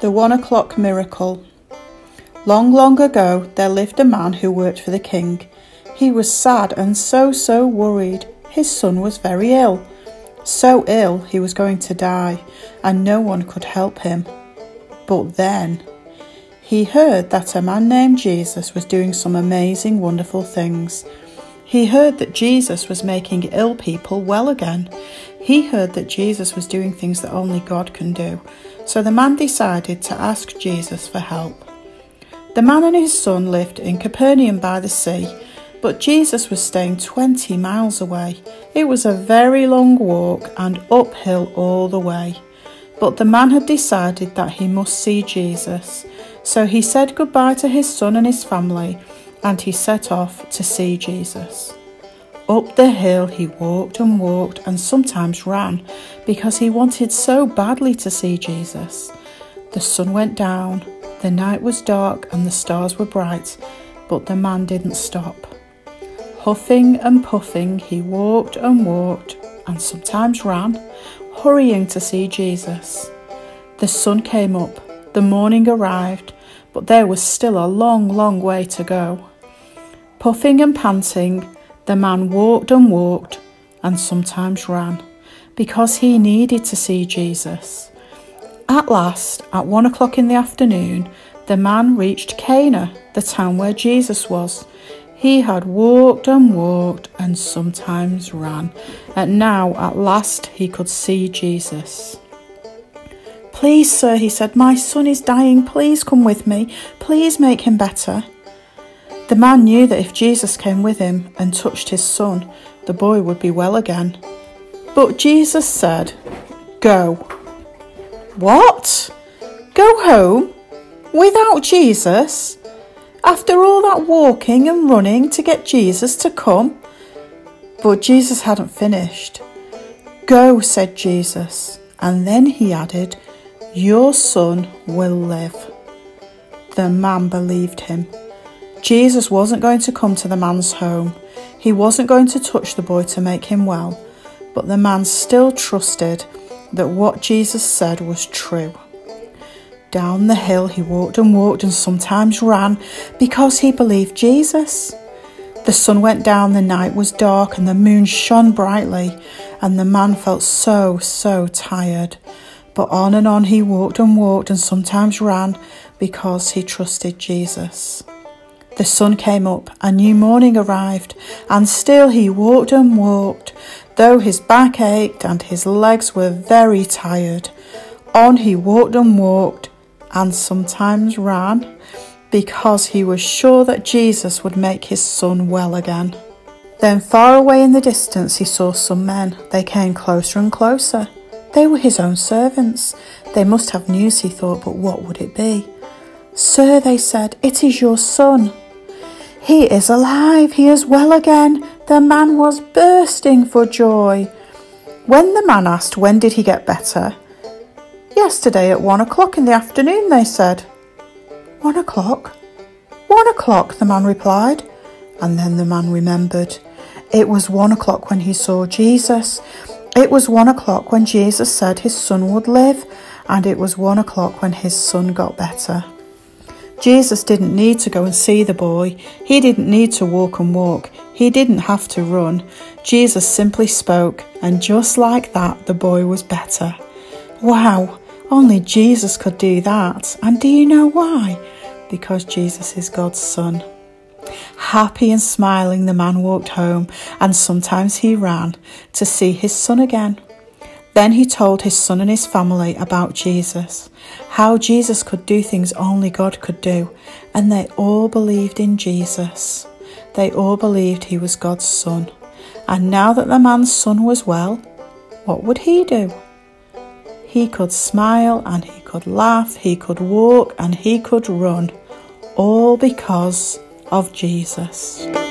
The 1 o'clock miracle. Long, long ago, there lived a man who worked for the king. He was sad and so worried. His son was very ill. So ill he was going to die, and no one could help him. But then he heard that a man named Jesus was doing some amazing, wonderful things. He heard that Jesus was making ill people well again. He heard that Jesus was doing things that only God can do. So the man decided to ask Jesus for help. The man and his son lived in Capernaum by the sea, but Jesus was staying 20 miles away. It was a very long walk and uphill all the way. But the man had decided that he must see Jesus. So he said goodbye to his son and his family, and he set off to see Jesus. Up the hill he walked and sometimes ran, because he wanted so badly to see Jesus. The sun went down, the night was dark and the stars were bright, but the man didn't stop. Huffing and puffing he walked and sometimes ran, hurrying to see Jesus. The sun came up, the morning arrived, but there was still a long way to go. Puffing and panting, the man walked and sometimes ran, because he needed to see Jesus. At last, at 1 o'clock in the afternoon, the man reached Cana, the town where Jesus was. He had walked and sometimes ran, and now at last he could see Jesus. "Please, sir," he said, "my son is dying. Please come with me. Please make him better." The man knew that if Jesus came with him and touched his son, the boy would be well again. But Jesus said, "Go." What? Go home? Without Jesus? After all that walking and running to get Jesus to come? But Jesus hadn't finished. "Go," said Jesus, and then he added, "Your son will live." The man believed him. Jesus wasn't going to come to the man's home. He wasn't going to touch the boy to make him well, but the man still trusted that what Jesus said was true. Down the hill he walked and sometimes ran, because he believed Jesus. The sun went down, the night was dark, and the moon shone brightly, and the man felt so tired. But on he walked and sometimes ran, because he trusted Jesus. The sun came up, a new morning arrived, and still he walked, though his back ached and his legs were very tired. On he walked and sometimes ran, because he was sure that Jesus would make his son well again. Then far away in the distance he saw some men. They came closer and closer. They were his own servants. They must have news, he thought, but what would it be? "Sir," they said, "it is your son. He is alive, he is well again." The man was bursting for joy. When the man asked when did he get better, "Yesterday at 1 o'clock in the afternoon," they said. "1 o'clock? 1 o'clock," the man replied. And then the man remembered. It was 1 o'clock when he saw Jesus. It was 1 o'clock when Jesus said his son would live, and it was 1 o'clock when his son got better. Jesus didn't need to go and see the boy. He didn't need to walk. He didn't have to run. Jesus simply spoke, and just like that, the boy was better. Wow, only Jesus could do that. And do you know why? Because Jesus is God's son. Happy and smiling, the man walked home, and sometimes he ran to see his son again. Then he told his son and his family about Jesus, how Jesus could do things only God could do, and they all believed in Jesus. They all believed he was God's son. And now that the man's son was well, what would he do? He could smile and he could laugh, he could walk and he could run, all because of Jesus.